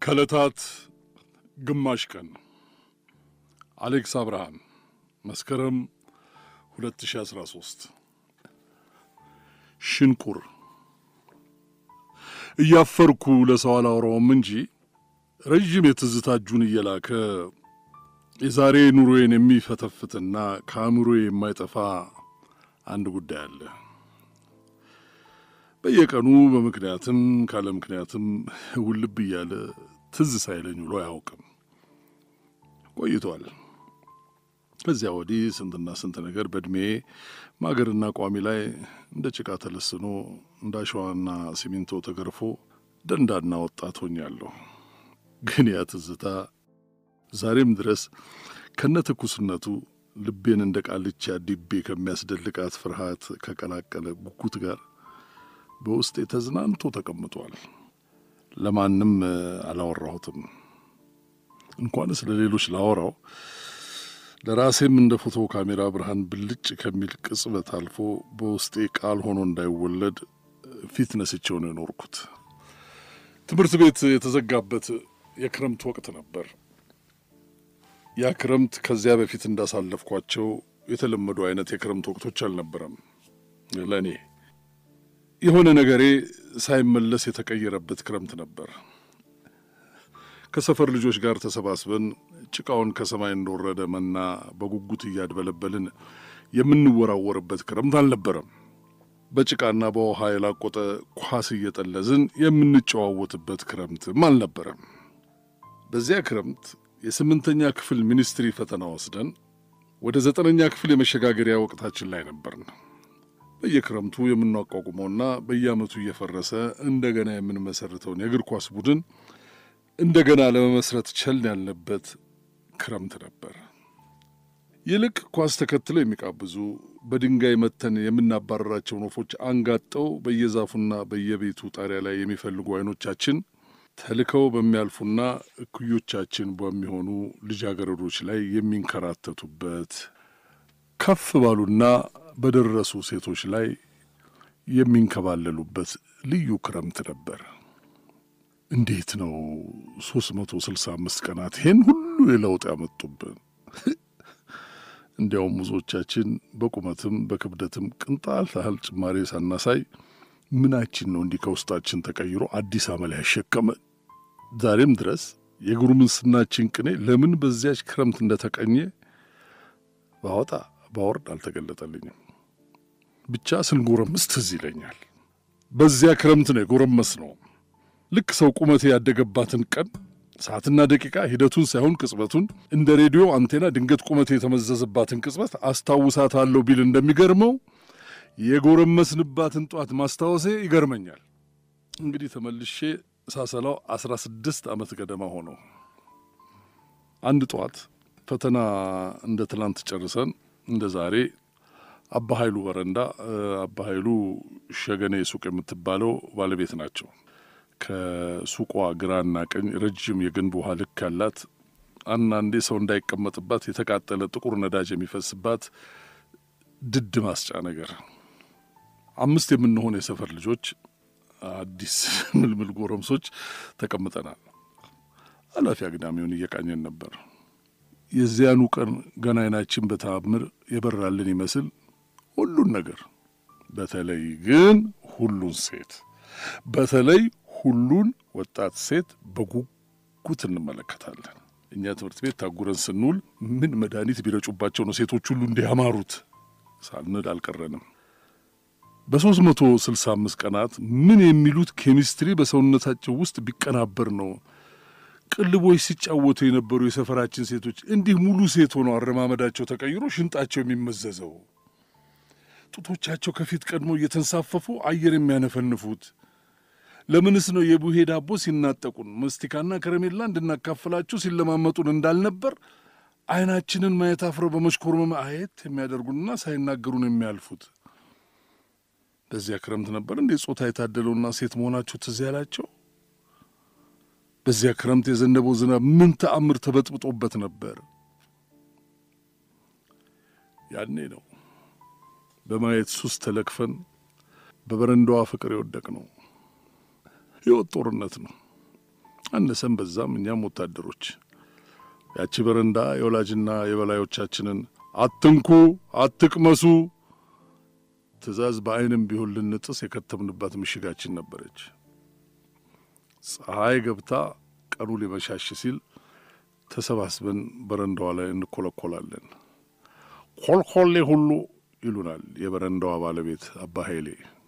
ከለታት ግማሽ ቀን አሌክስ አብርሃም መስከረም 2013 ሽንቁር እያፈርኩ ለሰው አላወራውም እንጂ ረጅም የትዝታ እጁን እየላከ የዛሬ ኑሮዬን የሚፈተፍትና ከአእምሮዬ የማይጠፋ አንድ ጉዳይ አለ። በየቀኑ በምክንያትም ካለ ምክንያትም ውልብ እያለ ትዝ ሳይለኝ ውሎ አያውቅም። ቆይቷል። ከዚያ ወዲህ ስንትና ስንት ነገር በእድሜ ማገርና ቋሚ ላይ እንደ ጭቃ ተለስኖ እንደ አሸዋና ሲሚንቶ ተገርፎ ደንዳና ወጣት ሆኛለሁ። ግን ያ ትዝታ ዛሬም ድረስ ከነትኩስነቱ ልቤን እንደ ቃልቻ ዲቤ ከሚያስደልቃት ፍርሃት ከቀላቀለ ጉጉት ጋር በውስጤ ተዝናንቶ ተቀምጧል። ለማንም አላወራሁትም። እንኳንስ ለሌሎች ላወራው ለራሴም እንደ ፎቶ ካሜራ ብርሃን ብልጭ ከሚል ቅጽበት አልፎ በውስጤ ቃል ሆኖ እንዳይወለድ ፊት ነስቼው ነው የኖርኩት። ትምህርት ቤት የተዘጋበት የክረምት ወቅት ነበር። ያ ክረምት ከዚያ በፊት እንዳሳለፍኳቸው የተለመዱ አይነት የክረምት ወቅቶች አልነበረም ለኔ። የሆነ ነገሬ ሳይመለስ የተቀየረበት ክረምት ነበር። ከሰፈር ልጆች ጋር ተሰባስበን ጭቃውን ከሰማይ እንደወረደ መና በጉጉት እያድበለበልን የምንወራወርበት ክረምት አልነበረም። በጭቃና በውሃ የላቆጠ ኳስ እየጠለዝን የምንጨዋወትበት ክረምትም አልነበረም። በዚያ ክረምት የ8ኛ ክፍል ሚኒስትሪ ፈተና ወስደን ወደ 9ኛ ክፍል የመሸጋገሪያ ወቅታችን ላይ ነበርን። በየክረምቱ የምናቋቁመውና በየዓመቱ እየፈረሰ እንደገና የምንመሰርተውን የእግር ኳስ ቡድን እንደገና ለመመስረት ቸል ያለበት ክረምት ነበር። ይልቅ ኳስ ተከትለው የሚቃብዙ በድንጋይ መተን የምናባረራቸውን ወፎች አንጋጠው በየዛፉና በየቤቱ ጣሪያ ላይ የሚፈልጉ አይኖቻችን ተልከው በሚያልፉና እኩዮቻችን በሚሆኑ ልጃገረዶች ላይ የሚንከራተቱበት ከፍ ባሉና በደረሱ ሴቶች ላይ የሚንከባለሉበት ልዩ ክረምት ነበር። እንዴት ነው 365 ቀናት ይሄን ሁሉ የለውጥ ያመጡብን? እንዲያውም ብዙዎቻችን በቁመትም በክብደትም ቅንጣት ያህል ጭማሪ ሳናሳይ ምናችን ነው እንዲህ ከውስጣችን ተቀይሮ አዲስ አመል ያሸከመን? ዛሬም ድረስ የጉርምስናችን ቅኔ ለምን በዚያች ክረምት እንደተቀኘ ባወጣ ባወርድ አልተገለጠልኝም። ብቻ ስንጎረምስ ትዝ ይለኛል። በዚያ ክረምት ነው የጎረመስ ነው። ልክ ሰው ቁመቴ ያደገባትን ቀን ሰዓትና ደቂቃ ሂደቱን ሳይሆን ቅጽበቱን እንደ ሬዲዮ አንቴና ድንገት ቁመቴ የተመዘዘባትን ቅጽበት አስታውሳታለሁ ቢል እንደሚገርመው የጎረመስንባትን ጧት ማስታወሴ ይገርመኛል። እንግዲህ ተመልሼ ሳሰላው 16 ዓመት ገደማ ሆነው። አንድ ጧት ፈተና እንደ ትላንት ጨርሰን እንደ ዛሬ አባ ኃይሉ በረንዳ አባ ኃይሉ ሸገኔ ሱቅ የምትባለው ባለቤት ናቸው። ከሱቋ ግራና ቀኝ ረጅም የግንብ ውሃ ልክ ያላት አንዳንዴ ሰው እንዳይቀመጥባት የተቃጠለ ጥቁር ነዳጅ የሚፈስባት ድድ ማስጫ ነገር። 5 የምንሆን የሰፈር ልጆች አዲስ ምልምል ጎረምሶች ተቀምጠናል። አላፊ አግዳሚውን እየቃኘን ነበር። የዚያኑ ቀን ገና አይናችን በተአምር የበራልን ይመስል ሁሉን ነገር በተለይ ግን ሁሉን ሴት በተለይ ሁሉን ወጣት ሴት በጉጉት እንመለከታለን። እኛ ትምህርት ቤት ታጉረን ስንውል ምን መድኃኒት ቢረጩባቸው ነው ሴቶች ሁሉ እንዲያማሩት ሳንል አልቀረንም። በ365 ቀናት ምን የሚሉት ኬሚስትሪ በሰውነታቸው ውስጥ ቢቀናበር ነው ቅልቦች ሲጫወቱ የነበሩ የሰፈራችን ሴቶች እንዲህ ሙሉ ሴት ሆነው አረማመዳቸው ተቀይሮ ሽንጣቸው የሚመዘዘው፣ ጡቶቻቸው ከፊት ቀድሞ እየተንሳፈፉ አየር የሚያነፈንፉት? ለምንስ ነው የቡሄ ዳቦ ሲናጠቁን መስቲካና ከረሜላ እንድናካፍላቸው ሲለማመጡን እንዳልነበር አይናችንን ማየት አፍረው በመሽኮርመም አየት የሚያደርጉንና ሳይናገሩን የሚያልፉት? በዚያ ክረምት ነበር እንዴ ጾታ የታደለውና ሴት መሆናቸው ትዝ ያላቸው? በዚያ ክረምት የዘነበው ዝናብ ምን ተአምር ተበጥብጦበት ነበር? ያኔ ነው በማየት ሱስ ተለክፈን በበረንዳዋ ፍቅር የወደቅ ነው። ሕይወት ጦርነት ነው። አነሰም በዛም እኛም ወታደሮች ያቺ በረንዳ የወላጅና የበላዮቻችንን አትንኩ አትቅመሱ ትእዛዝ በአይንም ቢሆን ልንጥስ የከተምንባት ምሽጋችን ነበረች። ፀሐይ ገብታ ቀኑ ሊመሻሽ ሲል ተሰባስበን በረንዳዋ ላይ እንኮለኮላለን። ኮልኮሌ ሁሉ ይሉናል የበረንዳዋ ባለቤት አባ ኃይሌ።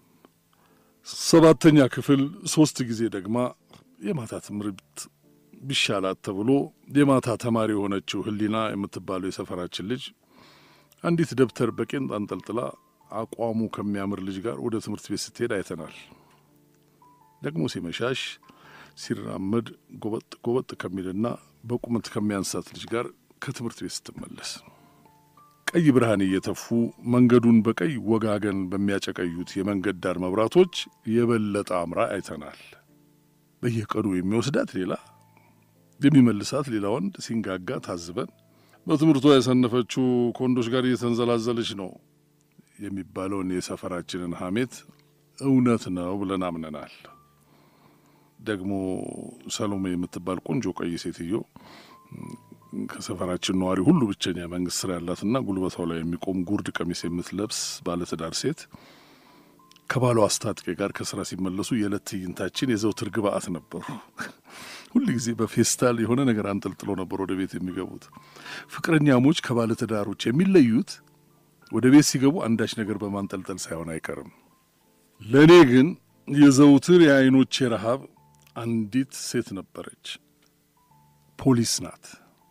7ኛ ክፍል 3 ጊዜ ደግማ የማታ ትምህርት ቢሻላት ተብሎ የማታ ተማሪ የሆነችው ህሊና የምትባለው የሰፈራችን ልጅ አንዲት ደብተር በቄንጥ አንጠልጥላ አቋሙ ከሚያምር ልጅ ጋር ወደ ትምህርት ቤት ስትሄድ አይተናል። ደግሞ ሲመሻሽ ሲራመድ ጎበጥ ከሚልና በቁመት ከሚያንሳት ልጅ ጋር ከትምህርት ቤት ስትመለስ ቀይ ብርሃን እየተፉ መንገዱን በቀይ ወጋገን በሚያጨቀዩት የመንገድ ዳር መብራቶች የበለጠ አምራ አይተናል። በየቀኑ የሚወስዳት ሌላ የሚመልሳት ሌላ ወንድ ሲንጋጋ ታዝበን በትምህርቷ ያሰነፈችው ከወንዶች ጋር እየተንዘላዘለች ነው የሚባለውን የሰፈራችንን ሐሜት እውነት ነው ብለን አምነናል። ደግሞ ሰሎሜ የምትባል ቆንጆ ቀይ ሴትዮ ከሰፈራችን ነዋሪ ሁሉ ብቸኛ መንግስት ስራ ያላትና ጉልበቷ ላይ የሚቆም ጉርድ ቀሚስ የምትለብስ ባለትዳር ሴት ከባሏ አስታጥቄ ጋር ከስራ ሲመለሱ የዕለት ትዕይንታችን የዘውትር ግብአት ነበሩ። ሁሉ ጊዜ በፌስታል የሆነ ነገር አንጠልጥሎ ነበር ወደ ቤት የሚገቡት። ፍቅረኛሞች ከባለትዳሮች የሚለዩት ወደ ቤት ሲገቡ አንዳች ነገር በማንጠልጠል ሳይሆን አይቀርም። ለኔ ግን የዘውትር የአይኖቼ ረሃብ አንዲት ሴት ነበረች። ፖሊስ ናት።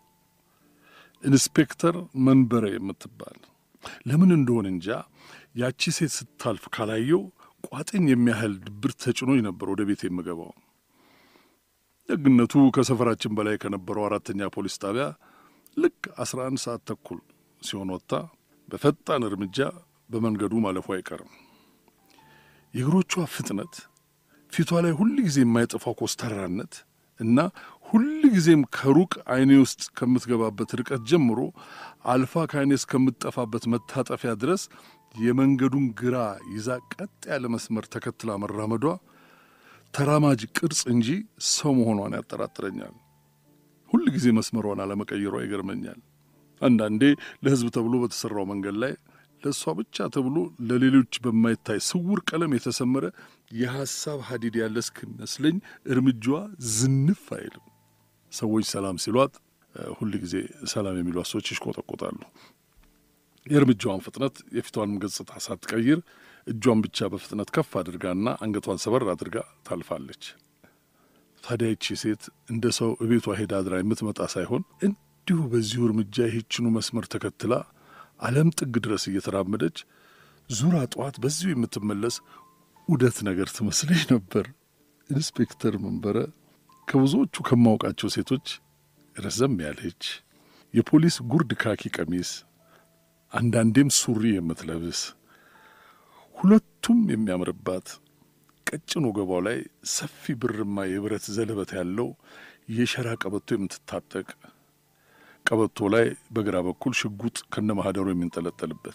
ኢንስፔክተር መንበረ የምትባል ለምን እንደሆነ እንጃ ያቺ ሴት ስታልፍ ካላየው ቋጥኝ የሚያህል ድብር ተጭኖኝ ነበር ወደ ቤት የምገባው። ደግነቱ ከሰፈራችን በላይ ከነበረው 4ኛ ፖሊስ ጣቢያ ልክ 11 ሰዓት ተኩል ሲሆን ወጣ በፈጣን እርምጃ በመንገዱ ማለፉ አይቀርም። የእግሮቿ ፍጥነት ፊቷ ላይ ሁሉ ጊዜ የማይጠፋው ኮስተራነት እና ሁሉ ጊዜም ከሩቅ አይኔ ውስጥ ከምትገባበት ርቀት ጀምሮ አልፋ ከአይኔ እስከምትጠፋበት መታጠፊያ ድረስ የመንገዱን ግራ ይዛ ቀጥ ያለ መስመር ተከትላ መራመዷ ተራማጅ ቅርጽ እንጂ ሰው መሆኗን ያጠራጥረኛል። ሁሉ ጊዜ መስመሯን አለመቀየሯ ይገርመኛል። አንዳንዴ ለህዝብ ተብሎ በተሰራው መንገድ ላይ ለሷ ብቻ ተብሎ ለሌሎች በማይታይ ስውር ቀለም የተሰመረ የሐሳብ ሐዲድ ያለ እስኪመስለኝ እርምጃዋ ዝንፍ አይልም። ሰዎች ሰላም ሲሏት ሁሉ ጊዜ ሰላም የሚሏት ሰዎች ይሽቆጠቆጣሉ። የእርምጃዋን ፍጥነት የፊቷንም ገጽታ ሳትቀይር እጇን ብቻ በፍጥነት ከፍ አድርጋና አንገቷን ሰበር አድርጋ ታልፋለች። ታዲያ ይህች ሴት እንደ ሰው እቤቷ ሄዳ አድራ የምትመጣ ሳይሆን እንዲሁ በዚሁ እርምጃ ይህችኑ መስመር ተከትላ ዓለም ጥግ ድረስ እየተራመደች ዙራ ጠዋት በዚሁ የምትመለስ ውደት ነገር ትመስለኝ ነበር። ኢንስፔክተር መንበረ ከብዙዎቹ ከማውቃቸው ሴቶች ረዘም ያለች የፖሊስ ጉርድ ካኪ ቀሚስ አንዳንዴም ሱሪ የምትለብስ ሁለቱም የሚያምርባት ቀጭን ወገቧ ላይ ሰፊ ብርማ የብረት ዘለበት ያለው የሸራ ቀበቶ የምትታጠቅ ቀበቶ ላይ በግራ በኩል ሽጉጥ ከነማህደሩ የሚንጠለጠልበት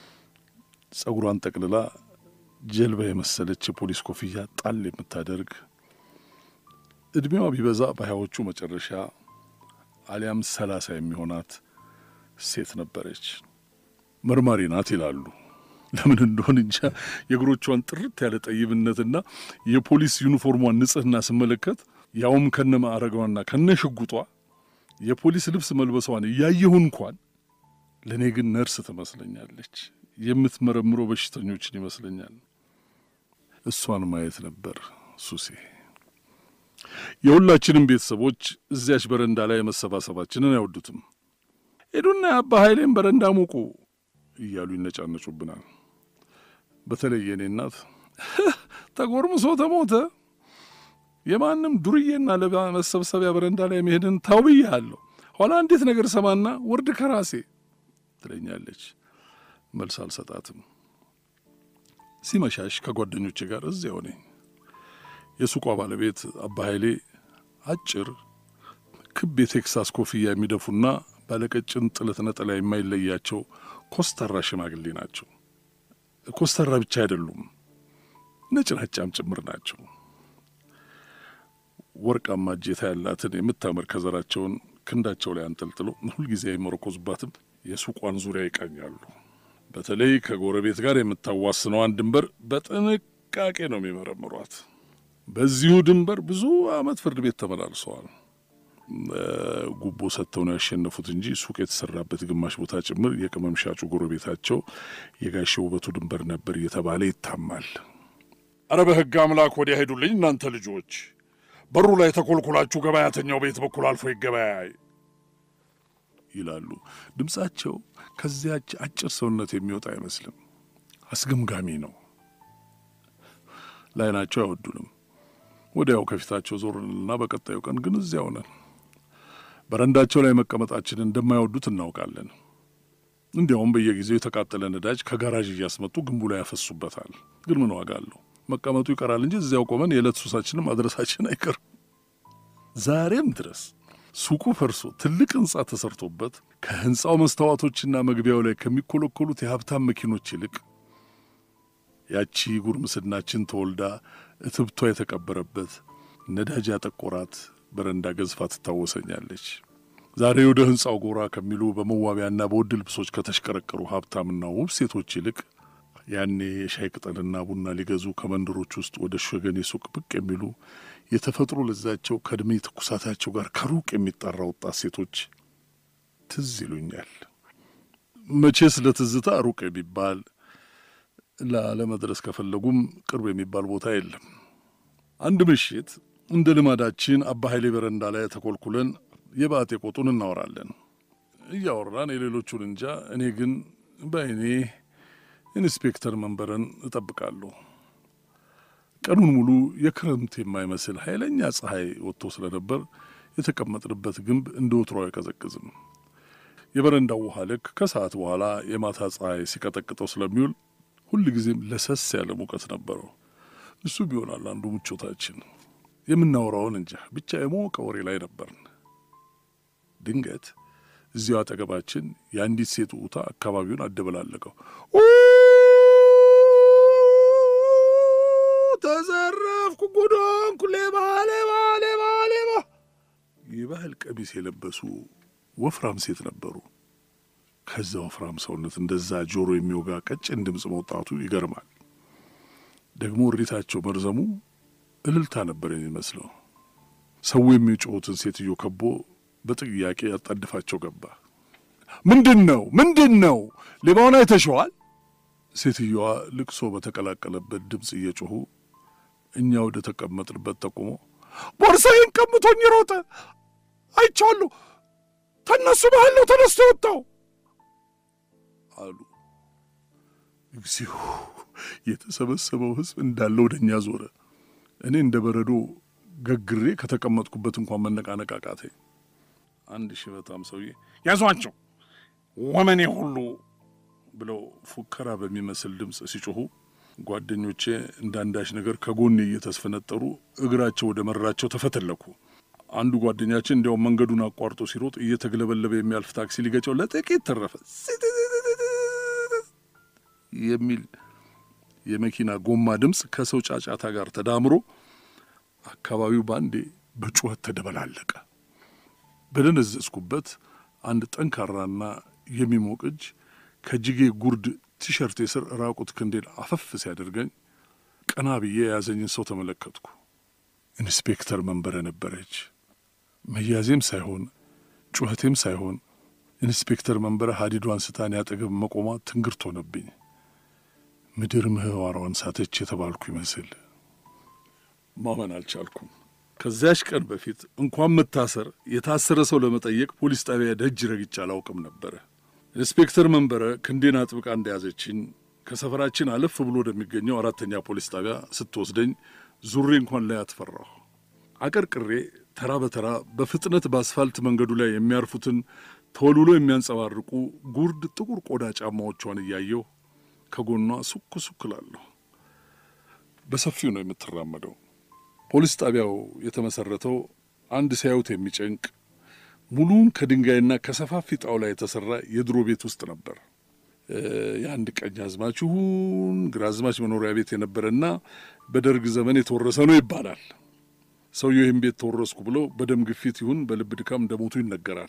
ጸጉሯን ጠቅልላ ጀልባ የመሰለች የፖሊስ ኮፍያ ጣል የምታደርግ እድሜዋ ቢበዛ በሃያዎቹ መጨረሻ አሊያም 30 የሚሆናት ሴት ነበረች። መርማሪ ናት ይላሉ። ለምን እንደሆነ እንጃ የእግሮቿን ጥርት ያለ ጠይብነትና የፖሊስ ዩኒፎርሟን ንጽህና ስመለከት ያውም ከነማዕረጓና ከነሽጉጧ የፖሊስ ልብስ መልበሷን እያየሁ እንኳን ለኔ ግን ነርስ ትመስለኛለች። የምትመረምረው በሽተኞችን ይመስለኛል። እሷን ማየት ነበር ሱሴ። የሁላችንም ቤተሰቦች እዚያች በረንዳ ላይ መሰባሰባችንን አይወዱትም። ሄዱና አባ ኃይሌን በረንዳ ሙቁ እያሉ ይነጫነጩብናል። በተለይ የኔ እናት ተጎርምሶ ተሞተ የማንም ዱርዬና ለመሰብሰቢያ በረንዳ ላይ መሄድን ታውብያለሁ። ኋላ እንዴት ነገር ሰማና ወርድ ከራሴ ትለኛለች። መልስ አልሰጣትም። ሲመሻሽ ከጓደኞቼ ጋር እዚያው ነኝ። የሱቋ ባለቤት አባ ኃይሌ አጭር ክብ የቴክሳስ ኮፍያ የሚደፉና ባለቀጭን ጥለት ነጠላ የማይለያቸው ኮስተራ ሽማግሌ ናቸው። ኮስተራ ብቻ አይደሉም፣ ነጭናጫም ጭምር ናቸው። ወርቃማ እጀታ ያላትን የምታምር ከዘራቸውን ክንዳቸው ላይ አንጠልጥሎ ሁሉ ጊዜ አይመረኮዙባትም የሱቋን ዙሪያ ይቃኛሉ በተለይ ከጎረቤት ጋር የምታዋስነዋን ድንበር በጥንቃቄ ነው የሚመረምሯት በዚሁ ድንበር ብዙ አመት ፍርድ ቤት ተመላልሰዋል ጉቦ ሰጥተው ነው ያሸነፉት እንጂ ሱቅ የተሰራበት ግማሽ ቦታ ጭምር የቅመም ሻጩ ጎረቤታቸው የጋሼው ውበቱ ድንበር ነበር እየተባለ ይታማል አረ በህግ አምላክ ወዲያ ሄዱልኝ እናንተ ልጆች በሩ ላይ ተኮልኩላችሁ ገበያተኛው ቤት በኩል አልፎ ይገበያይ ይላሉ ድምጻቸው ከዚያች አጭር ሰውነት የሚወጣ አይመስልም አስገምጋሚ ነው ላይናቸው አይወዱንም ወዲያው ከፊታቸው ዞርንና በቀጣዩ ቀን ግን እዚያው ነን በረንዳቸው ላይ መቀመጣችን እንደማይወዱት እናውቃለን እንዲያውም በየጊዜው የተቃጠለ ነዳጅ ከጋራዥ እያስመጡ ግንቡ ላይ ያፈሱበታል ግን ምን ዋጋ አለው መቀመጡ ይቀራል እንጂ እዚያው ቆመን የዕለት ሱሳችንን ማድረሳችን አይቀር ዛሬም ድረስ ሱቁ ፈርሶ ትልቅ ህንጻ ተሰርቶበት ከህንጻው መስታወቶችና መግቢያው ላይ ከሚኮለኮሉት የሀብታም መኪኖች ይልቅ ያቺ ጉርምስናችን ተወልዳ እትብቷ የተቀበረበት ነዳጅ ያጠቆራት በረንዳ ገዝፋ ትታወሰኛለች ዛሬ ወደ ህንጻው ጎራ ከሚሉ በመዋቢያና በውድ ልብሶች ከተሽከረከሩ ሀብታምና ውብ ሴቶች ይልቅ ያኔ የሻይ ቅጠልና ቡና ሊገዙ ከመንደሮች ውስጥ ወደ ሸገን ሱቅ ብቅ የሚሉ የተፈጥሮ ለዛቸው ከእድሜ ትኩሳታቸው ጋር ከሩቅ የሚጣራ ወጣት ሴቶች ትዝ ይሉኛል መቼስ ለትዝታ ሩቅ የሚባል ለመድረስ ከፈለጉም ቅርብ የሚባል ቦታ የለም አንድ ምሽት እንደ ልማዳችን አባ ኃይሌ በረንዳ ላይ ተኮልኩለን የባቴ ቆጡን እናወራለን እያወራን የሌሎቹን እንጃ እኔ ግን በእኔ ኢንስፔክተር መንበረን እጠብቃለሁ ቀኑን ሙሉ የክረምት የማይመስል ኃይለኛ ፀሐይ ወጥቶ ስለነበር የተቀመጥንበት ግንብ እንደወትሮ አይቀዘቅዝም የበረንዳው ውሃ ልክ ከሰዓት በኋላ የማታ ፀሐይ ሲቀጠቅጠው ስለሚውል ሁሉ ጊዜም ለሰስ ያለ ሙቀት ነበረው እሱ ቢሆናል አንዱ ምቾታችን የምናወራውን እንጃ ብቻ የሞቀ ወሬ ላይ ነበርን ድንገት እዚያው አጠገባችን የአንዲት ሴት ኡታ አካባቢውን አደበላለቀው ተዘረፍኩ ጉዶንኩ ሌባ የባህል ቀሚስ የለበሱ ወፍራም ሴት ነበሩ ከዛ ወፍራም ሰውነት እንደዛ ጆሮ የሚወጋ ቀጭን ድምጽ መውጣቱ ይገርማል ደግሞ እሪታቸው መርዘሙ እልልታ ነበር የሚመስለው ሰው የሚጮሁትን ሴትዮ ከቦ በጥያቄ ያጣድፋቸው ገባ ምንድነው ሌባውን አይተሽዋል ሴትዮዋ ልቅሶ በተቀላቀለበት ድምጽ እየጮሁ እኛ ወደ ተቀመጥንበት ተቆሞ ቦርሳዬን ቀምቶኝ ሮጠ አይቻለሁ ተነሱ ባለው ተነስቶ ወጣው አሉ እግዚኦ የተሰበሰበው ህዝብ እንዳለ ወደኛ ዞረ እኔ እንደበረዶ ገግሬ ከተቀመጥኩበት እንኳን መነቃነቅ አቃተኝ አንድ ሽበታም ሰውዬ ያዟቸው ወመኔ ሁሉ ብለው ፉከራ በሚመስል ድምጽ ሲጮሁ ጓደኞቼ እንዳንዳሽ ነገር ከጎኔ እየተስፈነጠሩ እግራቸው ወደ መራቸው ተፈተለኩ አንዱ ጓደኛችን እንዲያው መንገዱን አቋርጦ ሲሮጥ እየተገለበለበ የሚያልፍ ታክሲ ሊገጨው ለጥቂት ተረፈ የሚል የመኪና ጎማ ድምጽ ከሰው ጫጫታ ጋር ተዳምሮ አካባቢው ባንዴ በጩኸት ተደበላለቀ በደነዘዝኩበት አንድ ጠንካራና የሚሞቅ እጅ ከጅጌ ጉርድ ቲሸርት የስር ራቁት ክንዴን አፈፍ ሲያደርገኝ ቀና ብዬ ያዘኝን ሰው ተመለከትኩ ኢንስፔክተር መንበረ ነበረች መያዜም ሳይሆን ጩኸቴም ሳይሆን ኢንስፔክተር መንበረ ሀዲዷን ስታን ያጠገብ መቆሟ ትንግርት ሆነብኝ ምድር ምህዋሯን ሳተች የተባልኩ ይመስል ማመን አልቻልኩም ከዚያሽ ቀን በፊት እንኳን መታሰር የታሰረ ሰው ለመጠየቅ ፖሊስ ጣቢያ ደጅ ረግጬ አላውቅም ነበር ኢንስፔክተር መንበረ ክንዴን አጥብቃ እንደያዘችኝ ከሰፈራችን አለፍ ብሎ ወደሚገኘው አራተኛ ፖሊስ ጣቢያ ስትወስደኝ ዙሬ እንኳን ላይ አትፈራሁ አቀርቅሬ ተራ በተራ በፍጥነት በአስፋልት መንገዱ ላይ የሚያርፉትን ተወልውሎ የሚያንጸባርቁ ጉርድ ጥቁር ቆዳ ጫማዎቿን እያየሁ ከጎኗ ሱክላለሁ በሰፊው ነው የምትራመደው ፖሊስ ጣቢያው የተመሰረተው አንድ ሲያዩት የሚጨንቅ ሙሉን ከድንጋይና ከሰፋፊ ጣውላ የተሰራ የድሮ ቤት ውስጥ ነበር የአንድ ቀኛዝማች ይሁን ግራዝማች መኖሪያ ቤት የነበረና በደርግ ዘመን የተወረሰ ነው ይባላል ሰውየው ይህን ቤት ተወረስኩ ብለው በደም ግፊት ይሁን በልብ ድካም እንደሞቱ ይነገራል።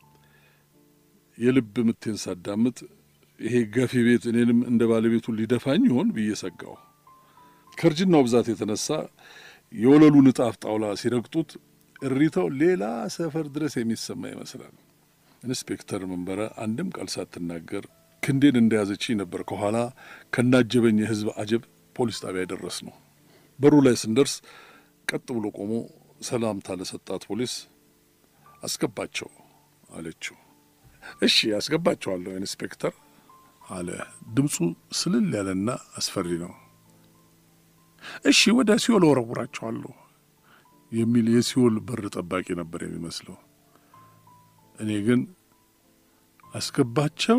የልብ ምቴን ሳዳምጥ ይሄ ገፊ ቤት እኔንም እንደ ባለቤቱ ሊደፋኝ ይሆን ብዬ ሰጋው። ከርጅናው ብዛት የተነሳ የወለሉ ንጣፍ ጣውላ ሲረግጡት እሪታው ሌላ ሰፈር ድረስ የሚሰማ ይመስላል። ኢንስፔክተር መንበረ አንድም ቃል ሳትናገር ክንዴን እንደያዘችኝ ነበር ከኋላ ከናጀበኝ የህዝብ አጀብ ፖሊስ ጣቢያ ደረስ ነው። በሩ ላይ ስንደርስ ቀጥ ብሎ ቆሞ ሰላምታ ለሰጣት ፖሊስ አስገባቸው አለችው። እሺ አስገባቸዋለሁ ኢንስፔክተር አለ። ድምፁ ስልል ያለና አስፈሪ ነው። እሺ ወደ ሲኦል ወረውራቸዋለሁ የሚል የሲኦል በር ጠባቂ ነበር የሚመስለው። እኔ ግን አስገባቸው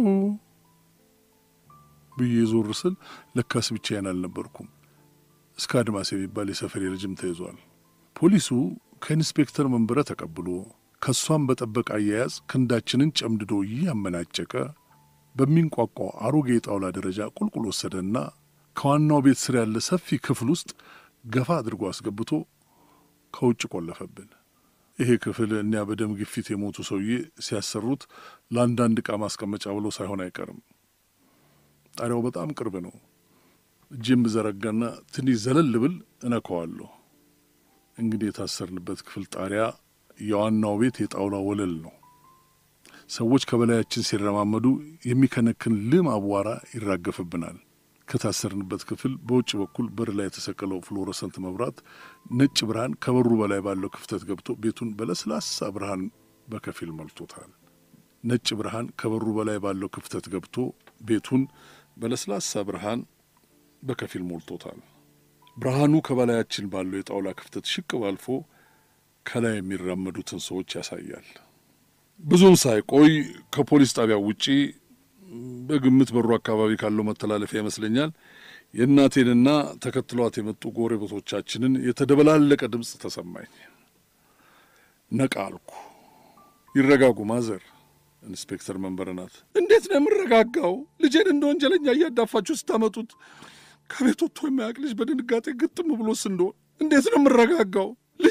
ብዬ ዞር ስል ለካስ ብቻዬን አልነበርኩም። እስከ አድማስ የሚባል የሰፈሬ ልጅም ተይዟል። ፖሊሱ ከኢንስፔክተር መንበረ ተቀብሎ ከሷም በጠበቃ አያያዝ ክንዳችንን ጨምድዶ ያመናጨቀ በሚንቋቋው አሮጌ ጣውላ ደረጃ ቁልቁል ወሰደና ከዋናው ቤት ስር ያለ ሰፊ ክፍል ውስጥ ገፋ አድርጎ አስገብቶ ከውጭ ቆለፈብን። ይሄ ክፍል እኛ በደም ግፊት የሞቱ ሰውዬ ሲያሰሩት ለአንዳንድ ዕቃ ማስቀመጫ ብሎ ሳይሆን አይቀርም። ጣሪያው በጣም ቅርብ ነው። እጄም ዘረጋና ትንሽ ዘለል ብል እነካዋለሁ። እንግዲህ የታሰርንበት ክፍል ጣሪያ የዋናው ቤት የጣውላ ወለል ነው። ሰዎች ከበላያችን ሲረማመዱ የሚከነክን ልም አቧራ ይራገፍብናል። ከታሰርንበት ክፍል በውጭ በኩል በር ላይ የተሰቀለው ፍሎረሰንት መብራት ነጭ ብርሃን ከበሩ በላይ ባለው ክፍተት ገብቶ ቤቱን በለስላሳ ብርሃን በከፊል ሞልቶታል። ነጭ ብርሃን ከበሩ በላይ ባለው ክፍተት ገብቶ ቤቱን በለስላሳ ብርሃን በከፊል ሞልቶታል። ብርሃኑ ከበላያችን ባለው የጣውላ ክፍተት ሽቅብ አልፎ ከላይ የሚራመዱትን ሰዎች ያሳያል። ብዙም ሳይቆይ ከፖሊስ ጣቢያው ውጪ በግምት በሩ አካባቢ ካለው መተላለፊያ ይመስለኛል የእናቴንና ተከትሏት የመጡ ጎረቤቶቻችንን የተደበላለቀ ድምፅ ተሰማኝ። ነቃ አልኩ። ይረጋጉ ማዘር። ኢንስፔክተር መንበረ ናት። እንዴት ነው የምረጋጋው? ልጄን እንደ ወንጀለኛ እያዳፋችሁ ስታመጡት ከቤት ወጥቶ የማያውቅ ልጅ በድንጋጤ ግጥም ብሎስ እንደሆን እንዴት ነው የምረጋጋው?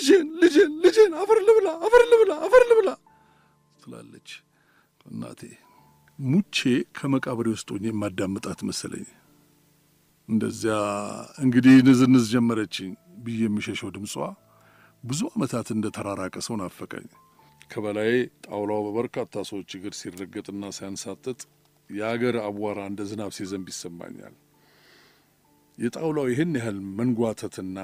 ልጄን አፈር ልብላ ትላለች እናቴ። ሙቼ ከመቃብሬ ውስጥ ሆኜ የማዳምጣት መሰለኝ። እንደዚያ እንግዲህ ንዝንዝ ጀመረችኝ ብዬ የሚሸሸው ድምጿ ብዙ ዓመታት እንደ ተራራቀ ሰው ናፈቀኝ። ከበላይ ጣውላው በበርካታ ሰዎች እግር ሲረገጥና ሲያንሳጥጥ የአገር አቧራ እንደ ዝናብ ሲዘንብ ይሰማኛል። የጣውላው ይህን ያህል መንጓተትና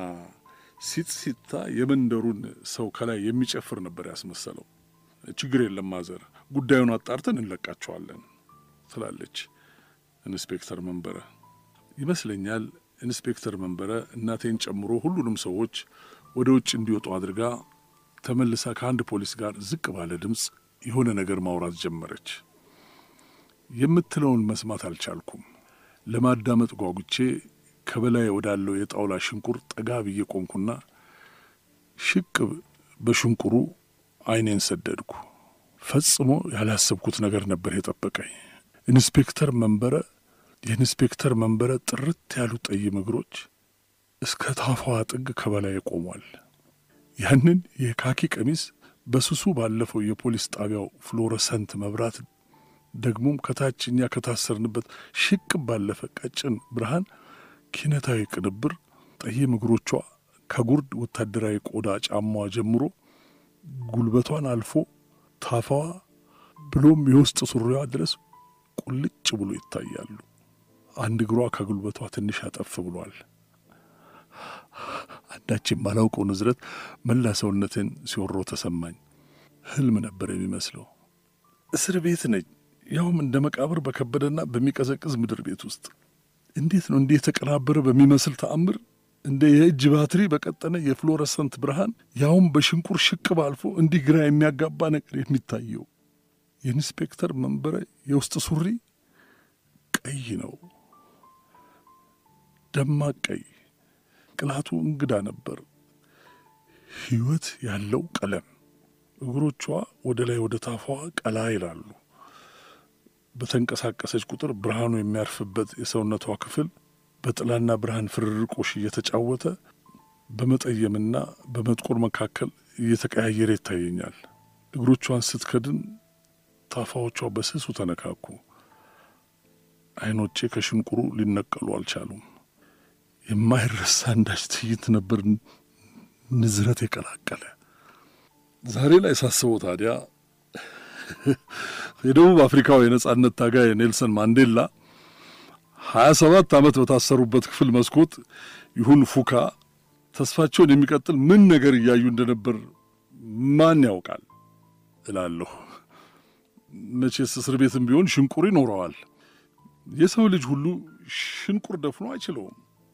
ሲታ የመንደሩን ሰው ከላይ የሚጨፍር ነበር ያስመሰለው። ችግር የለም ማዘር፣ ጉዳዩን አጣርተን እንለቃቸዋለን ትላለች ኢንስፔክተር መንበረ። ይመስለኛል ኢንስፔክተር መንበረ እናቴን ጨምሮ ሁሉንም ሰዎች ወደ ውጭ እንዲወጡ አድርጋ ተመልሳ ከአንድ ፖሊስ ጋር ዝቅ ባለ ድምፅ የሆነ ነገር ማውራት ጀመረች። የምትለውን መስማት አልቻልኩም። ለማዳመጥ ጓጉቼ ከበላይ ወዳለው የጣውላ ሽንቁር ጠጋ ብዬ ቆምኩና ሽቅብ በሽንቁሩ አይኔን ሰደድኩ። ፈጽሞ ያላሰብኩት ነገር ነበር የጠበቀኝ። የኢንስፔክተር መንበረ ጥርት ያሉ ጠይም እግሮች እስከ ታፋዋ ጥግ ከበላይ ቆሟል። ያንን የካኪ ቀሚስ በስሱ ባለፈው የፖሊስ ጣቢያው ፍሎረሰንት መብራት ደግሞም ከታችኛ ከታሰርንበት ሽቅብ ባለፈ ቀጭን ብርሃን ኪነታዊ ቅንብር ጠይም እግሮቿ ከጉርድ ወታደራዊ ቆዳ ጫማዋ ጀምሮ ጉልበቷን አልፎ ታፋዋ ብሎም የውስጥ ሱሪዋ ድረስ ቁልጭ ብሎ ይታያሉ። አንድ እግሯ ከጉልበቷ ትንሽ አጠፍ ብሏል። አንዳችም ባላውቀው ንዝረት መላ ሰውነቴን ሲወሮ ተሰማኝ። ህልም ነበር የሚመስለው። እስር ቤት ነኝ፣ ያውም እንደ መቃብር በከበደና በሚቀዘቅዝ ምድር ቤት ውስጥ። እንዴት ነው እንዲህ የተቀናበረ በሚመስል ተአምር እንደ የእጅ ባትሪ በቀጠነ የፍሎረሰንት ብርሃን ያውም በሽንቁር ሽቅብ አልፎ እንዲህ ግራ የሚያጋባ ነገር የሚታየው? የኢንስፔክተር መንበረ የውስጥ ሱሪ ቀይ ነው፣ ደማቅ ቀይ። ቅላቱ እንግዳ ነበር፣ ህይወት ያለው ቀለም። እግሮቿ ወደ ላይ ወደ ታፋዋ ቀላ ይላሉ። በተንቀሳቀሰች ቁጥር ብርሃኑ የሚያርፍበት የሰውነቷ ክፍል በጥላና ብርሃን ፍርርቆሽ እየተጫወተ በመጠየምና በመጥቆር መካከል እየተቀያየረ ይታየኛል። እግሮቿን ስትከድን ታፋዎቿ በስሱ ተነካኩ። አይኖቼ ከሽንቁሩ ሊነቀሉ አልቻሉም። የማይረሳ አንዳች ትዕይንት ነበር ንዝረት የቀላቀለ። ዛሬ ላይ ሳስበው ታዲያ የደቡብ አፍሪካው የነጻነት ታጋይ ኔልሰን ማንዴላ 27 ዓመት በታሰሩበት ክፍል መስኮት ይሁን ፉካ ተስፋቸውን የሚቀጥል ምን ነገር እያዩ እንደነበር ማን ያውቃል እላለሁ። መቼስ እስር ቤትም ቢሆን ሽንቁር ይኖረዋል። የሰው ልጅ ሁሉ ሽንቁር ደፍኖ አይችለውም።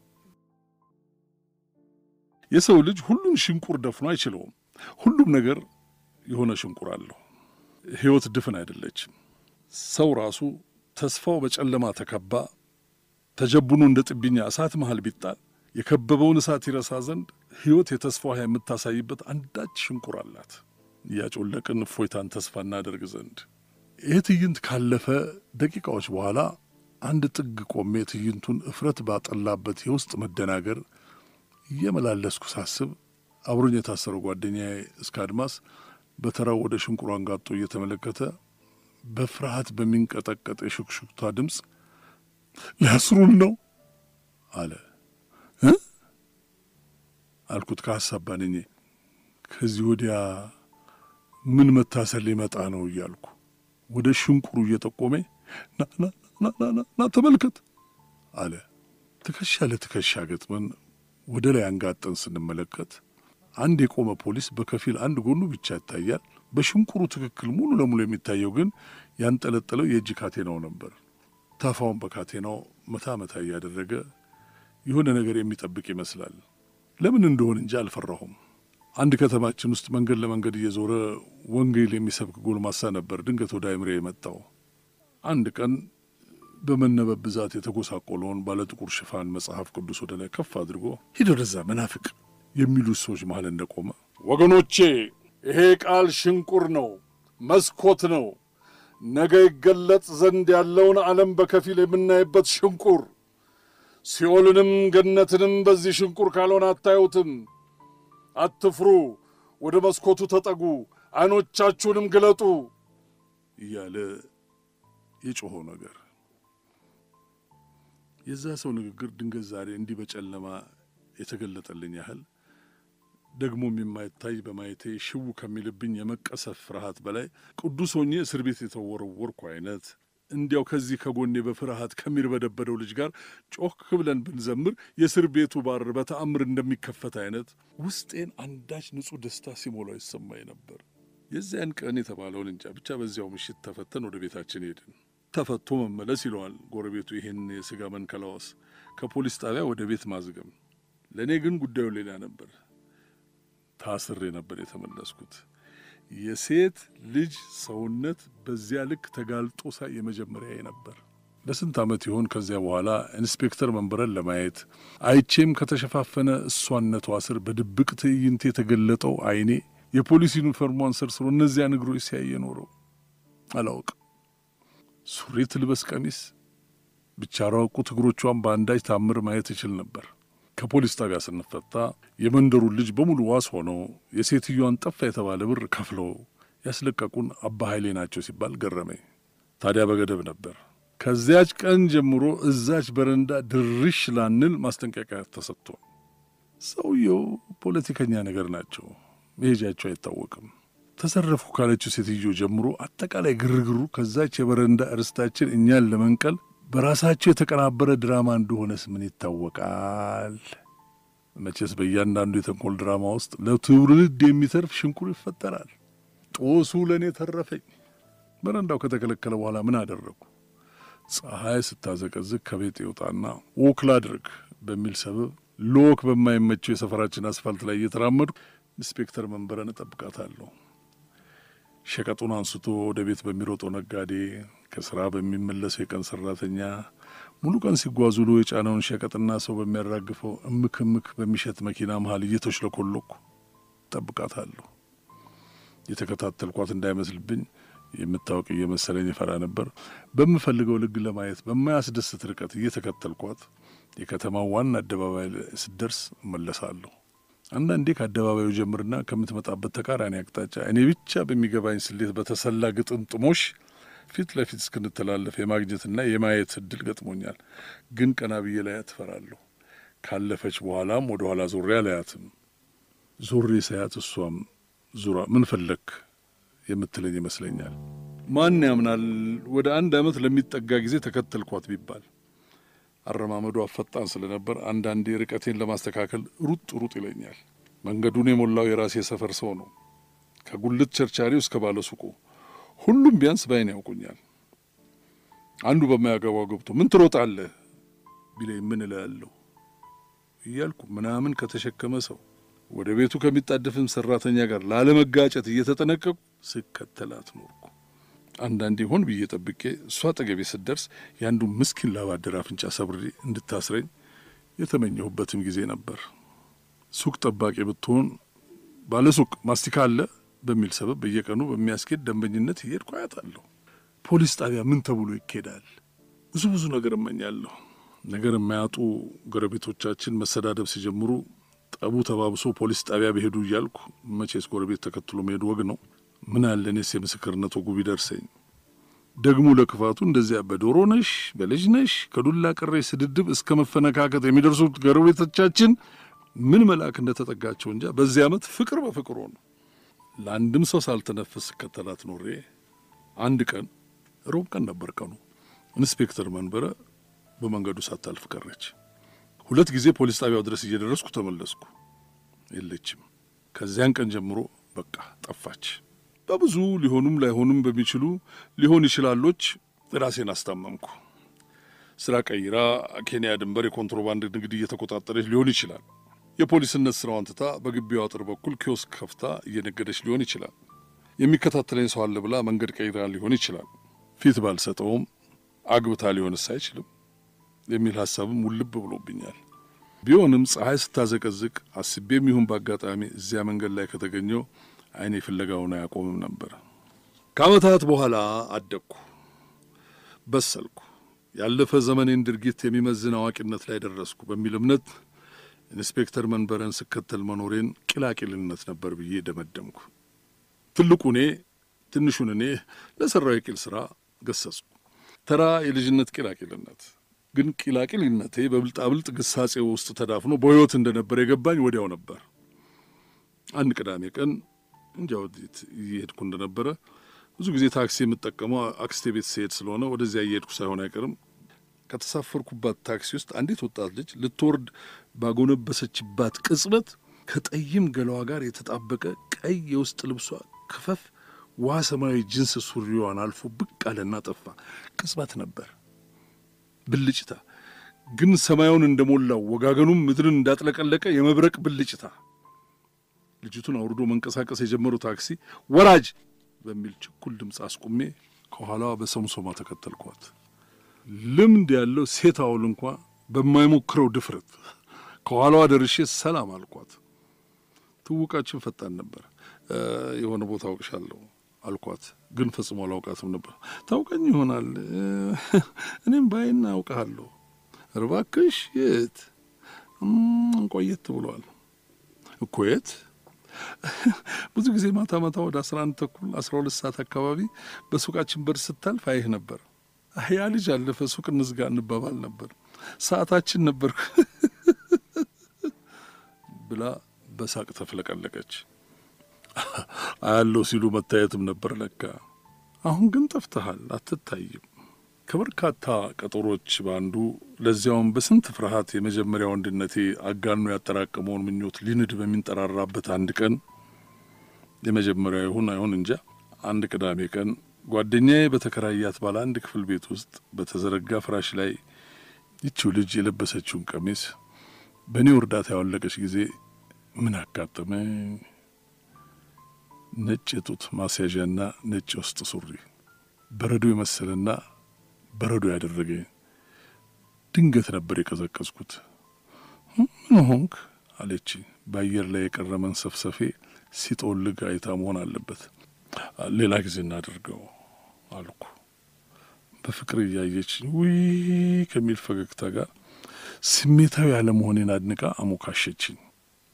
የሰው ልጅ ሁሉን ሽንቁር ደፍኖ አይችለውም። ሁሉም ነገር የሆነ ሽንቁር አለው። ሕይወት ድፍን አይደለችም። ሰው ራሱ ተስፋው በጨለማ ተከባ ተጀቡኑ እንደ ጥብኛ እሳት መሃል ቢጣል የከበበውን እሳት ይረሳ ዘንድ ሕይወት የተስፋ የምታሳይበት አንዳች ሽንቁር አላት። እያጮለቅን እፎይታን ተስፋ እናደርግ ዘንድ። ይህ ትዕይንት ካለፈ ደቂቃዎች በኋላ አንድ ጥግ ቆሜ ትዕይንቱን እፍረት ባጠላበት የውስጥ መደናገር እየመላለስኩ ሳስብ አብሮኝ የታሰረው ጓደኛዬ እስከ አድማስ በተራው ወደ ሽንቁሩ አንጋጦ እየተመለከተ በፍርሃት በሚንቀጠቀጥ የሹክሹክታ ድምፅ ሊያስሩን ነው አለ። አልኩት ከሐሳብ ባንኜ። ከዚህ ወዲያ ምን መታሰር ሊመጣ ነው እያልኩ ወደ ሽንቁሩ እየጠቆመ ና ተመልከት አለ። ትከሻ ለትከሻ ገጥመን ወደ ላይ አንጋጠን ስንመለከት አንድ የቆመ ፖሊስ በከፊል አንድ ጎኑ ብቻ ይታያል። በሽንቁሩ ትክክል ሙሉ ለሙሉ የሚታየው ግን ያንጠለጠለው የእጅ ካቴናው ነበር። ታፋውን በካቴናው መታ መታ እያደረገ የሆነ ነገር የሚጠብቅ ይመስላል። ለምን እንደሆነ እንጂ አልፈራሁም። አንድ ከተማችን ውስጥ መንገድ ለመንገድ እየዞረ ወንጌል የሚሰብክ ጎልማሳ ነበር ድንገት ወደ አይምሬ የመጣው። አንድ ቀን በመነበብ ብዛት የተጎሳቆለውን ባለጥቁር ሽፋን መጽሐፍ ቅዱስ ወደ ላይ ከፍ አድርጎ ሂድ ወደዛ መናፍቅ የሚሉት ሰዎች መሃል እንደቆመ ወገኖቼ ይሄ ቃል ሽንቁር ነው፣ መስኮት ነው፣ ነገ ይገለጥ ዘንድ ያለውን ዓለም በከፊል የምናይበት ሽንቁር፣ ሲኦልንም ገነትንም በዚህ ሽንቁር ካልሆነ አታዩትም። አትፍሩ፣ ወደ መስኮቱ ተጠጉ፣ አይኖቻችሁንም ግለጡ እያለ የጮኸው ነገር የዛ ሰው ንግግር ድንገት ዛሬ እንዲህ በጨለማ የተገለጠልኝ ያህል ደግሞም የማይታይ በማየቴ ሽው ከሚልብኝ የመቀሰፍ ፍርሃት በላይ ቅዱስ ሆኜ እስር ቤት የተወረወርኩ አይነት እንዲያው ከዚህ ከጎኔ በፍርሃት ከሚርበደበደው ልጅ ጋር ጮክ ብለን ብንዘምር የእስር ቤቱ ባር በተአምር እንደሚከፈት አይነት ውስጤን አንዳች ንጹሕ ደስታ ሲሞላው ይሰማኝ ነበር። የዚያን ቀን የተባለውን እንጃ ብቻ በዚያው ምሽት ተፈተን ወደ ቤታችን ሄድን። ተፈቶ መመለስ ይለዋል ጎረቤቱ ይህን የሥጋ መንከላወስ፣ ከፖሊስ ጣቢያ ወደ ቤት ማዝገም። ለእኔ ግን ጉዳዩ ሌላ ነበር። ታስሬ ነበር የተመለስኩት። የሴት ልጅ ሰውነት በዚያ ልክ ተጋልጦ ሳይ የመጀመሪያዬ ነበር። ለስንት ዓመት ይሆን ከዚያ በኋላ ኢንስፔክተር መንበረን ለማየት አይቼም ከተሸፋፈነ እሷነቷ ስር በድብቅ ትዕይንት የተገለጠው አይኔ የፖሊስ ዩኒፎርሟን ሰርስሮ እነዚያ እግሮች ሲያይ የኖረው አላውቅም። ሱሪ ትልበስ ቀሚስ ብቻ ራቁት እግሮቿን በአንዳች ታምር ማየት ይችል ነበር። ከፖሊስ ጣቢያ ስንፈታ የመንደሩን ልጅ በሙሉ ዋስ ሆነው የሴትዮዋን ጠፋ የተባለ ብር ከፍለው ያስለቀቁን አባ ኃይሌ ናቸው ሲባል ገረመኝ። ታዲያ በገደብ ነበር። ከዚያች ቀን ጀምሮ እዛች በረንዳ ድርሽ ላንል ማስጠንቀቂያ ተሰጥቶ። ሰውየው ፖለቲከኛ ነገር ናቸው፣ መሄጃቸው አይታወቅም። ተሰረፍኩ ካለችው ሴትዮ ጀምሮ አጠቃላይ ግርግሩ ከዛች የበረንዳ እርስታችን እኛን ለመንቀል በራሳቸው የተቀናበረ ድራማ እንደሆነስ ምን ይታወቃል? መቼስ በእያንዳንዱ የተንኮል ድራማ ውስጥ ለትውልድ የሚተርፍ ሽንቁር ይፈጠራል። ጦሱ ለእኔ ተረፈኝ። በረንዳው ከተከለከለ በኋላ ምን አደረጉ? ፀሐይ ስታዘቀዝቅ ከቤት ይወጣና ወክ ላድርግ በሚል ሰበብ ሎክ በማይመቸው የሰፈራችን አስፋልት ላይ እየተራመድኩ ኢንስፔክተር መንበረን እጠብቃታለሁ። ሸቀጡን አንስቶ ወደ ቤት በሚሮጠው ነጋዴ፣ ከስራ በሚመለሰው የቀን ሰራተኛ፣ ሙሉ ቀን ሲጓዙ ሎ የጫነውን ሸቀጥና ሰው በሚያራግፈው እምክ በሚሸት መኪና መሃል እየተሽለኮለኩ እጠብቃታለሁ። የተከታተልኳት እንዳይመስልብኝ የምታውቅ እየመሰለኝ ፈራ ነበር። በምፈልገው ልግ ለማየት በማያስደስት ርቀት እየተከተልኳት የከተማው ዋና አደባባይ ስደርስ እመለሳለሁ። አንዳንዴ ከአደባባዩ ጀምርና ከምትመጣበት ተቃራኒ አቅጣጫ እኔ ብቻ በሚገባኝ ስሌት በተሰላ ግጥምጥሞሽ ፊት ለፊት እስክንተላለፍ የማግኘትና የማየት እድል ገጥሞኛል። ግን ቀና ብዬ ላያት እፈራለሁ። ካለፈች በኋላም ወደ ኋላ ዞሬ አላያትም። ዞሬ ሳያት እሷም ዙራ ምን ፈለክ የምትለኝ ይመስለኛል። ማን ያምናል ወደ 1 ዓመት ለሚጠጋ ጊዜ ተከተልኳት ቢባል። አረማመዷ ፈጣን ስለነበር አንዳንዴ ርቀቴን ለማስተካከል ሩጥ ይለኛል። መንገዱን የሞላው የራሴ ሰፈር ሰው ነው። ከጉልት ቸርቻሪው እስከ ባለሱቁ ሁሉም ቢያንስ ባይን ያውቁኛል። አንዱ በማያገባው ገብቶ ምን ትሮጣለህ ቢለኝ ምን እላለሁ እያልኩ ምናምን ከተሸከመ ሰው ወደ ቤቱ ከሚጣደፍም ሰራተኛ ጋር ላለመጋጨት እየተጠነቀቁ ስከተላት ኖርኩ። አንዳንዴ ሆን ብዬ ጠብቄ እሷ አጠገቤ ስትደርስ ያንዱ ምስኪን ላባደር አፍንጫ ሰብሬ እንድታስረኝ የተመኘሁበትም ጊዜ ነበር። ሱቅ ጠባቂ ብትሆን ባለሱቅ ማስቲካ አለ በሚል ሰበብ በየቀኑ በሚያስኬድ ደንበኝነት እየሄድኩ አያታለሁ። ፖሊስ ጣቢያ ምን ተብሎ ይኬዳል? ብዙ ነገር እመኛለሁ። ነገር የማያጡ ጎረቤቶቻችን መሰዳደብ ሲጀምሩ ጠቡ ተባብሶ ፖሊስ ጣቢያ በሄዱ እያልኩ መቼስ ጎረቤት ተከትሎ መሄድ ወግ ነው። ምን አለ እኔስ የምስክርነት ወጉ ቢደርሰኝ። ደግሞ ለክፋቱ እንደዚያ በዶሮ ነሽ በልጅ ነሽ ከዱላ ቅሬ ስድድብ እስከ መፈነካከት የሚደርሱት ጎረቤቶቻችን ምን መልአክ እንደተጠጋቸው እንጃ። በዚህ ዓመት ፍቅር በፍቅር ሆነ። ለአንድም ሰው ሳልተነፍስ ከተላት ኖሬ አንድ ቀን ሮብ ቀን ነበር ቀኑ። ኢንስፔክተር መንበረ በመንገዱ ሳታልፍ ቀረች። 2 ጊዜ ፖሊስ ጣቢያው ድረስ እየደረስኩ ተመለስኩ። የለችም። ከዚያን ቀን ጀምሮ በቃ ጠፋች። በብዙ ሊሆኑም ላይሆኑም በሚችሉ ሊሆን ይችላሎች ራሴን አስታመምኩ። ስራ ቀይራ ኬንያ ድንበር የኮንትሮባንድ ንግድ እየተቆጣጠረች ሊሆን ይችላል። የፖሊስነት ስራዋን ትታ በግቢው አጥር በኩል ኪዮስክ ከፍታ እየነገደች ሊሆን ይችላል። የሚከታተለኝ ሰው አለ ብላ መንገድ ቀይራ ሊሆን ይችላል። ፊት ባልሰጠውም አግብታ ሊሆንስ አይችልም የሚል ሐሳብም ውልብ ብሎብኛል። ቢሆንም ፀሐይ ስታዘቀዝቅ አስቤም ይሁን በአጋጣሚ እዚያ መንገድ ላይ ከተገኘው አይኔ ፍለጋውን አያቆምም ነበር። ከዓመታት በኋላ አደግኩ፣ በሰልኩ፣ ያለፈ ዘመኔን ድርጊት የሚመዝን አዋቂነት ላይ ደረስኩ በሚል እምነት ኢንስፔክተር መንበረን ስከተል መኖሬን ቂላቂልነት ነበር ብዬ ደመደምኩ። ትልቁ እኔ ትንሹን እኔ ለሰራው የቂል ስራ ገሰጽኩ። ተራ የልጅነት ቂላቂልነት ግን ቂላቂልነቴ በብልጣብልጥ ግሳጼው ውስጥ ተዳፍኖ በሕይወት እንደነበር የገባኝ ወዲያው ነበር። አንድ ቅዳሜ ቀን እንጃው ወዲት እየሄድኩ እንደነበረ ብዙ ጊዜ ታክሲ የምጠቀመው አክስቴ ቤት ስሄድ ስለሆነ ወደዚያ እየሄድኩ ሳይሆን አይቀርም። ከተሳፈርኩባት ታክሲ ውስጥ አንዲት ወጣት ልጅ ልትወርድ ባጎነበሰችባት ቅጽበት ከጠይም ገላዋ ጋር የተጣበቀ ቀይ የውስጥ ልብሷ ክፈፍ ውሃ ሰማያዊ ጂንስ ሱሪዋን አልፎ ብቅ አለና ጠፋ። ቅጽበት ነበር፣ ብልጭታ ግን ሰማዩን እንደሞላው ወጋገኑም ምድርን እንዳጥለቀለቀ የመብረቅ ብልጭታ። ልጅቱን አውርዶ መንቀሳቀስ የጀመረው ታክሲ ወራጅ በሚል ችኩል ድምፅ አስቆሜ ከኋላዋ በሰምሶማ ተከተልኳት። ልምድ ያለው ሴት አውል እንኳን በማይሞክረው ድፍረት ከኋላዋ ደርሼ ሰላም አልኳት። ትውቃችን ፈጣን ነበር። የሆነ ቦታ አውቅሻለሁ አልኳት፣ ግን ፈጽሞ አላውቃትም ነበር። ታውቀኝ ይሆናል፣ እኔም ባይና አውቃለሁ። እባክሽ የት? ቆየት ብሏል እኮ። የት? ብዙ ጊዜ ማታ ወደ 11 ተኩል 12 ሰዓት አካባቢ በሱቃችን በር ስታልፍ አይህ ነበር። ያ ልጅ አለፈ፣ ሱቅ እንዝጋ እንባባል ነበር፣ ሰዓታችን ነበር ብላ በሳቅ ተፍለቀለቀች። አያለው ሲሉ መታየትም ነበር ለካ። አሁን ግን ጠፍተሃል፣ አትታይም። ከበርካታ ቀጠሮች ባንዱ ለዚያውም በስንት ፍርሃት የመጀመሪያው ወንድነቴ አጋኖ ያጠራቀመውን ምኞት ሊንድ በሚንጠራራበት አንድ ቀን፣ የመጀመሪያው ይሁን አይሁን እንጃ፣ አንድ ቅዳሜ ቀን ጓደኛዬ በተከራያት ባለ አንድ ክፍል ቤት ውስጥ በተዘረጋ ፍራሽ ላይ ይቺው ልጅ የለበሰችውን ቀሚስ በእኔው እርዳታ ያወለቀች ጊዜ ምን አጋጠመኝ? ነጭ የጡት ማስያዣና ነጭ ውስጥ ሱሪ በረዶ የመሰለና በረዶ ያደረገኝ። ድንገት ነበር የቀዘቀዝኩት። ምን ሆንክ አለች። በአየር ላይ የቀረ መንሰፍሰፌ ሲጦልግ አይታ መሆን አለበት። ሌላ ጊዜ እናድርገው አልኩ። በፍቅር እያየች ውይ ከሚል ፈገግታ ጋር ስሜታዊ ያለመሆኔን አድንቃ አሞካሸችኝ።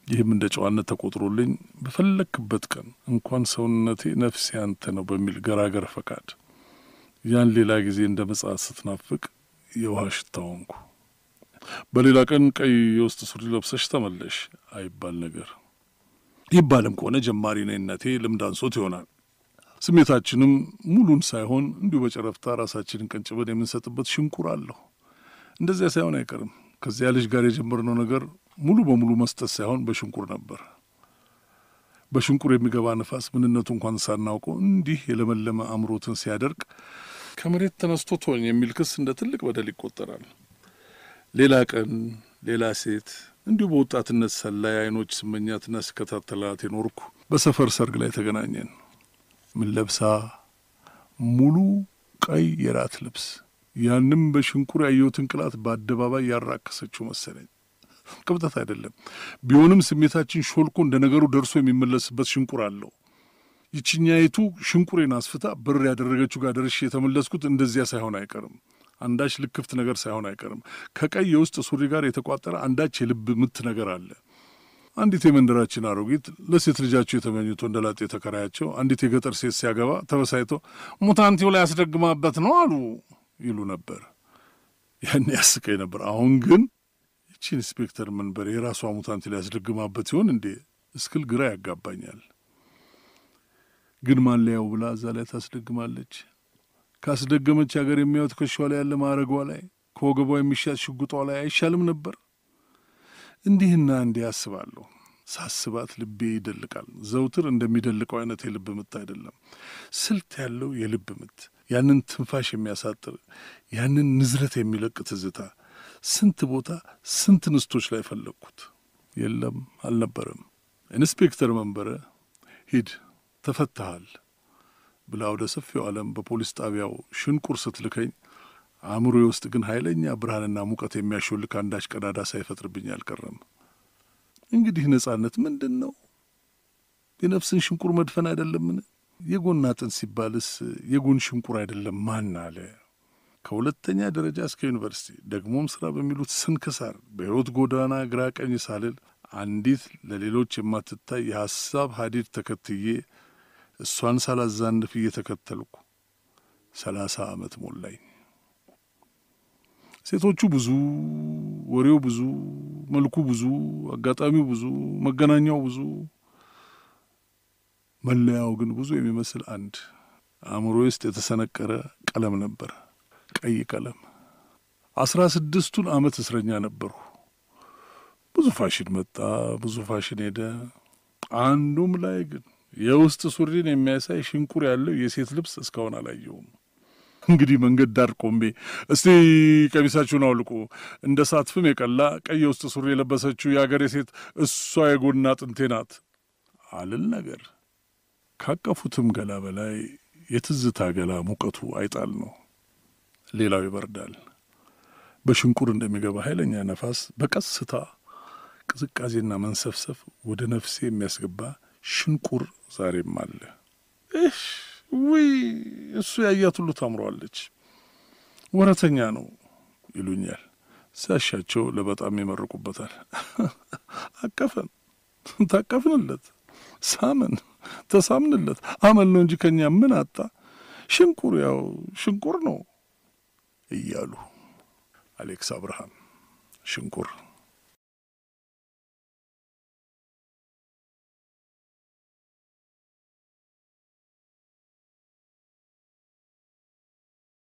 ይህም እንደ ጨዋነት ተቆጥሮልኝ በፈለክበት ቀን እንኳን ሰውነቴ ነፍሴ አንተ ነው በሚል ገራገር ፈቃድ ያን ሌላ ጊዜ እንደ መጻት ስትናፍቅ የውሃ ሽታ ሆንኩ። በሌላ ቀን ቀይ የውስጥ ሱሪ ለብሰሽ ተመለሽ አይባል ነገር ይባልም ከሆነ ጀማሪ ነኝነቴ ልምድ አንሶት ይሆናል። ስሜታችንም ሙሉን ሳይሆን እንዲሁ በጨረፍታ ራሳችንን ቀንጭበን የምንሰጥበት ሽንቁር አለው። እንደዚያ ሳይሆን አይቀርም ከዚያ ልጅ ጋር የጀመርነው ነገር ሙሉ በሙሉ መስጠት ሳይሆን በሽንቁር ነበር። በሽንቁር የሚገባ ነፋስ ምንነቱ እንኳን ሳናውቀው እንዲህ የለመለመ አእምሮትን ሲያደርቅ ከመሬት ተነስቶ ቶኝ የሚል ክስ እንደ ትልቅ በደል ይቆጠራል። ሌላ ቀን ሌላ ሴት እንዲሁ በወጣትነት ሰላይ አይኖች ስመኛትና ስከታተላት የኖርኩ በሰፈር ሰርግ ላይ ተገናኘን። ምን ለብሳ? ሙሉ ቀይ የራት ልብስ። ያንም በሽንቁር ያየሁትን ቅላት በአደባባይ ያራከሰችው መሰለኝ። ቅብጠት አይደለም ቢሆንም ስሜታችን ሾልኮ እንደ ነገሩ ደርሶ የሚመለስበት ሽንቁር አለው። ይችኛይቱ ሽንቁሬን አስፍታ ብር ያደረገችው ጋር ደርሼ የተመለስኩት እንደዚያ ሳይሆን አይቀርም። አንዳች ልክፍት ነገር ሳይሆን አይቀርም። ከቀይ የውስጥ ሱሪ ጋር የተቋጠረ አንዳች የልብ ምት ነገር አለ። አንዲት የመንደራችን አሮጊት ለሴት ልጃቸው የተመኙት ወንደላጤ ተከራያቸው አንዲት የገጠር ሴት ሲያገባ ተበሳይቶ ሙታንቲው ላይ ያስደግማበት ነው አሉ ይሉ ነበር። ያን ያስቀኝ ነበር። አሁን ግን እቺ ኢንስፔክተር መንበር የራሷ ሙታንቲ ላይ ያስደግማበት ይሆን እንዴ እስክል ግራ ያጋባኛል። ግን ማን ሊያው ብላ እዛ ላይ ታስደግማለች? ካስደገመች ሀገር የሚያወት ከሻው ላይ ያለ ማረጓ ላይ ከወገቧ የሚሻት ሽጉጧ ላይ አይሻልም ነበር? እንዲህና እንዲህ አስባለሁ። ሳስባት ልቤ ይደልቃል። ዘውትር እንደሚደልቀው አይነት የልብ ምት አይደለም፣ ስልት ያለው የልብ ምት፣ ያንን ትንፋሽ የሚያሳጥር ያንን ንዝረት የሚለቅ ትዝታ። ስንት ቦታ ስንት ንስቶች ላይ ፈለግኩት፣ የለም አልነበረም። ኢንስፔክተር መንበረ ሂድ ተፈታሃል ብላ ወደ ሰፊው ዓለም በፖሊስ ጣቢያው ሽንቁር ስትልከኝ አእምሮዬ ውስጥ ግን ኃይለኛ ብርሃንና ሙቀት የሚያሾልክ አንዳች ቀዳዳ ሳይፈጥርብኝ አልቀረም። እንግዲህ ነጻነት ምንድን ነው? የነፍስን ሽንቁር መድፈን አይደለምን? የጎን አጥንት ሲባልስ የጎን ሽንቁር አይደለም ማን አለ? ከሁለተኛ ደረጃ እስከ ዩኒቨርሲቲ ደግሞም ስራ በሚሉት ስንክሳር በሕይወት ጎዳና ግራ ቀኝ ሳልል አንዲት ለሌሎች የማትታይ የሐሳብ ሀዲድ ተከትዬ እሷን ሳላዛንፍ እየተከተልኩ 30 ዓመት ሞላኝ። ሴቶቹ ብዙ፣ ወሬው ብዙ፣ መልኩ ብዙ፣ አጋጣሚው ብዙ፣ መገናኛው ብዙ፣ መለያው ግን ብዙ የሚመስል አንድ አእምሮ ውስጥ የተሰነቀረ ቀለም ነበር። ቀይ ቀለም። 16ቱን ዓመት እስረኛ ነበርሁ። ብዙ ፋሽን መጣ፣ ብዙ ፋሽን ሄደ። አንዱም ላይ ግን የውስጥ ሱሪን የሚያሳይ ሽንቁር ያለው የሴት ልብስ እስካሁን አላየሁም። እንግዲህ መንገድ ዳር ቆሜ እስቲ ቀሚሳችሁን አውልቁ እንደ ሳትፍም የቀላ ቀይ የውስጥ ሱሪ የለበሰችው የአገሬ ሴት እሷ የጎና አጥንቴ ናት አልል ነገር። ካቀፉትም ገላ በላይ የትዝታ ገላ ሙቀቱ አይጣል ነው። ሌላው ይበርዳል። በሽንቁር እንደሚገባ ኃይለኛ ነፋስ በቀስታ ቅዝቃዜና መንሰፍሰፍ ወደ ነፍሴ የሚያስገባ ሽንቁር ዛሬም አለ። ውይ እሱ ያያት ሁሉ ታምሯለች፣ ወረተኛ ነው ይሉኛል። ሲያሻቸው ለበጣም ይመርቁበታል። አቀፈን፣ ታቀፍንለት፣ ሳመን፣ ተሳምንለት። አመል ነው እንጂ ከኛ ምን አጣ? ሽንቁር ያው ሽንቁር ነው እያሉ አሌክስ አብርሃም ሽንቁር